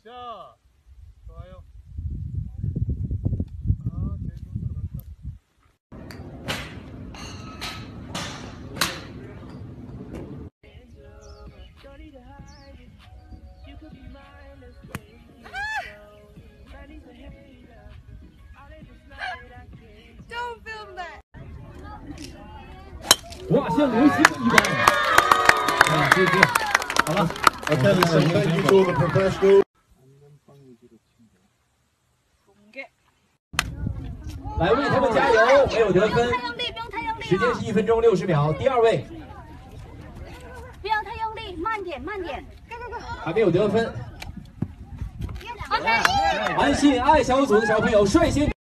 자, 좋아요. Don't film that. 哇，像流星一般。啊，对对，好了。 Okay, so thank you to all the professionals. 来为他们加油，没有得分。 不用太用力，不用太用力。 时间是1分钟60秒。第二位。 不要太用力，慢点，慢点。 还没有得分。 OK。 安信爱小组的小朋友率先。